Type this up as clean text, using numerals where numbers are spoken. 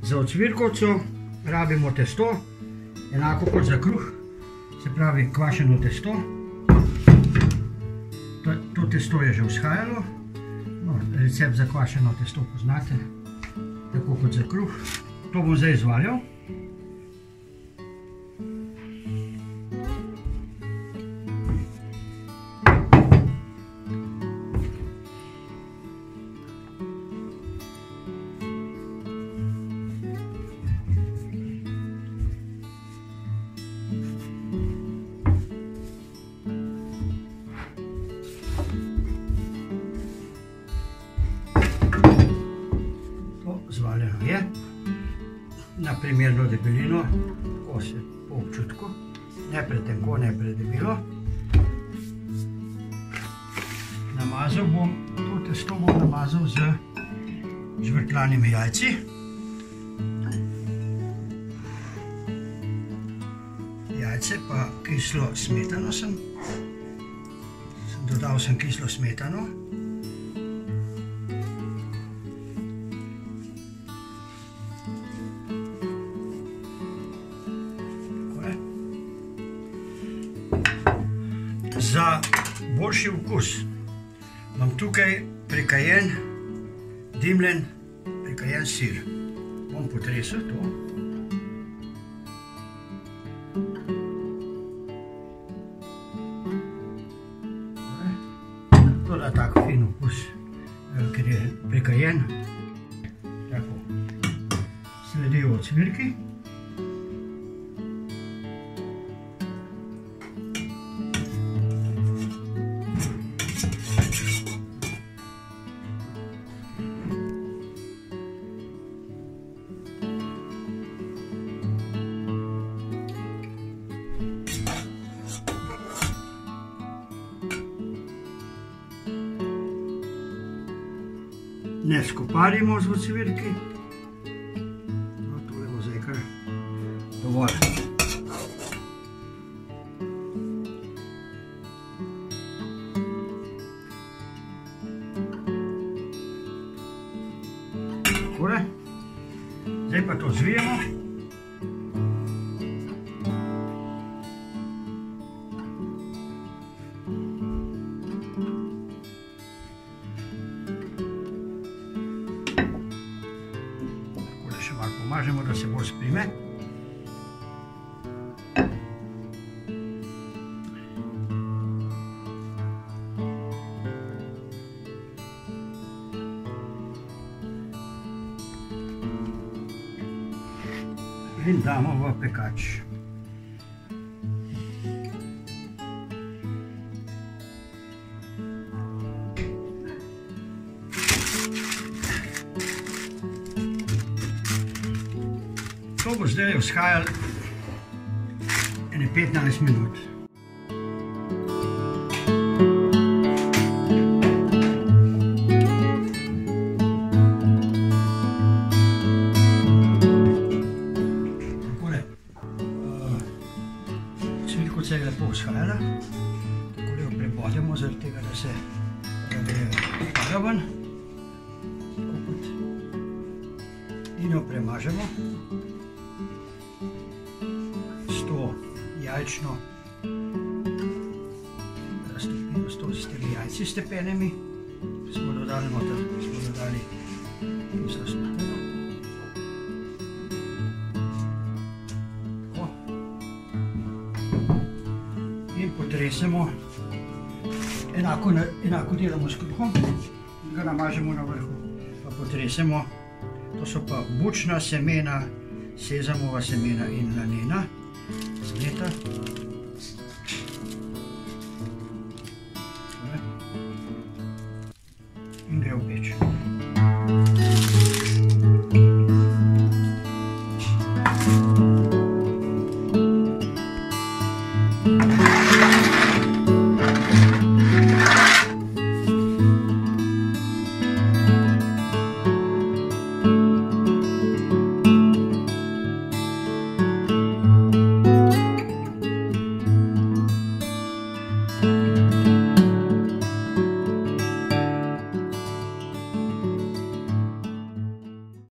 Za ocvirkovco rabimo testo, enako kot za kruh, se pravi kvašeno testo. To testo je že vzhajalo, recept za kvašeno testo poznate, tako kot za kruh. To bom zdaj izvaljal. Zvaljeno je na primerno debelino, tako se po občutku, ne pretenko, ne predebelo. Namazal bom, to testo bom namazal z žvrkljanimi jajci. Jajce pa kislo smetano dodal sem kislo smetano. Za boljši okus imam tukaj prekajen, dimljen, prekajen sir. Bom potresel to. To da tako fin okus, ker je prekajen. Tako. Sledijo ocvirki. Ne skoparimo z ocvirki. Tole bo zdaj kar dovolj. Takole. Zdaj pa to zvijemo. Še malo pomažemo, da se bolj sprime. In damo v pekač. To bo zdaj vzhajalo ene 15 minut. Takole, cvilkovca je lepo vzhajala. Takole jo prebodemo, zaradi tega, da se gre para ven. In jo premažemo. Jajčno raztopimo s temi jajci stepenimi, smo dodali noter, smo dodali kislo smetano. Tako. In potresemo, enako delamo s kruhom, in ga namažemo na vrhu, pa potresemo. To so pa bučna semena, sezamova semena in lanena. Zmeta.